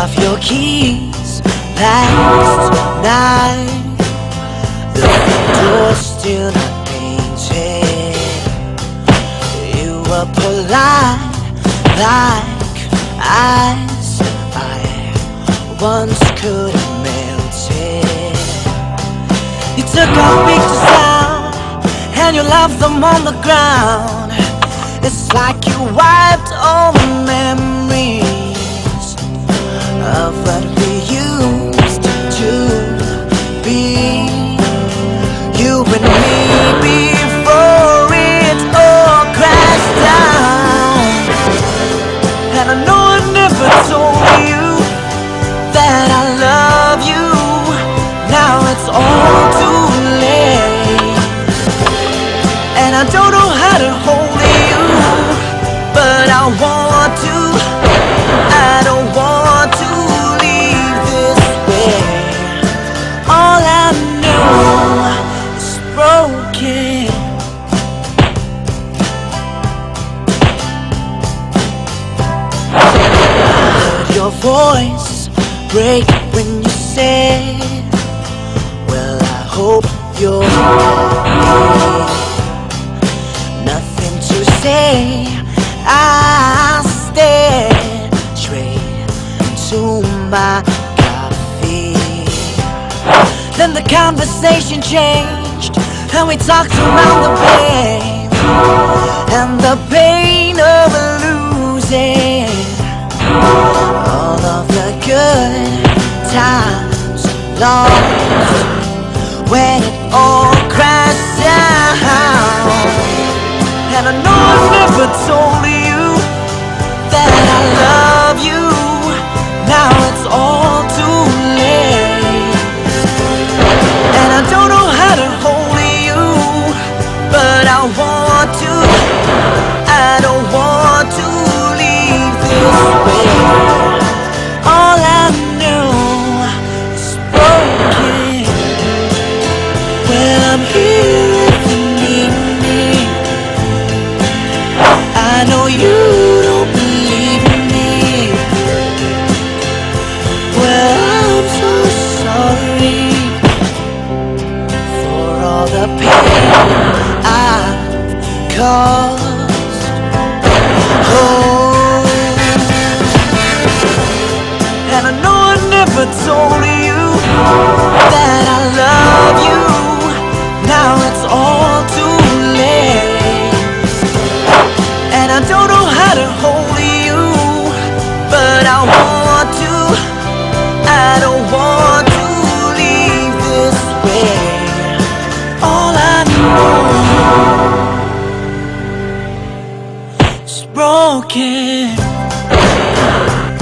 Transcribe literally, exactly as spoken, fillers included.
off your keys last night. The door's still not painted. You were polite like ice I once could have melted. You took off big to sound and you left them on the ground. It's like you wiped all the memories of what we used to be, you and me, before it all crashed down. And I know I never told you that I love you. Now it's all too late, and I don't know how to hold you, but I want to. I don't want to leave this way. All I know is broken. I heard your voice break when you said, well, I hope you're happy. Nothing to say, I stared straight to my coffee. Then the conversation changed and we talked around the pain and the pain of losing all of the good times lost when it all crashed down. And I know I never told you that I love you. Now it's all too late, and I don't know how to hold you, but I want to. I don't want to leave this way. All I know is broken. Well, I'm here if you need me. I know you don't believe me. Well, I'm so sorry for all the pain I've caused. Oh, and I know I never told you that I love you. Now it's all too late, and I don't know how to hold you, but I want to. I don't want to leave this way. All I know is broken.